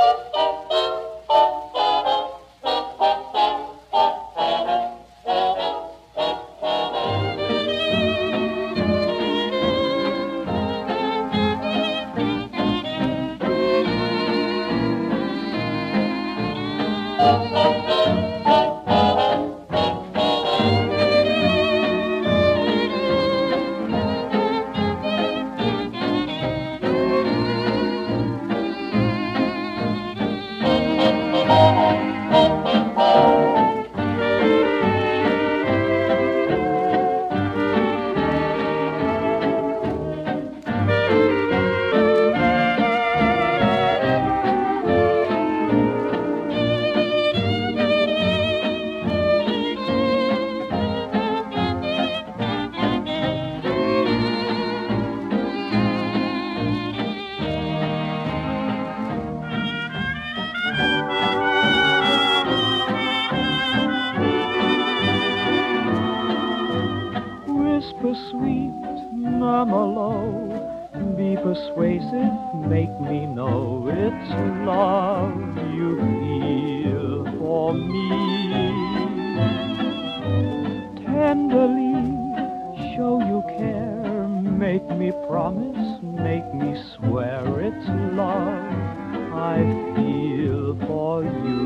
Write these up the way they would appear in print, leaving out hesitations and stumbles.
Whisper sweet, murmur low, be persuasive, make me know it's love you feel for me. Tenderly show you care, make me promise, make me swear it's love I feel for you.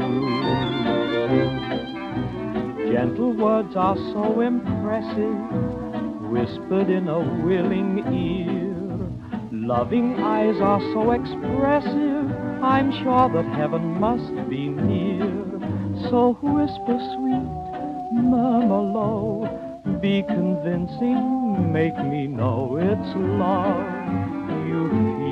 Gentle words are so impressive, whispered in a willing ear. Loving eyes are so expressive, I'm sure that heaven must be near. So whisper sweet, murmur low, be convincing, make me know it's love you feel.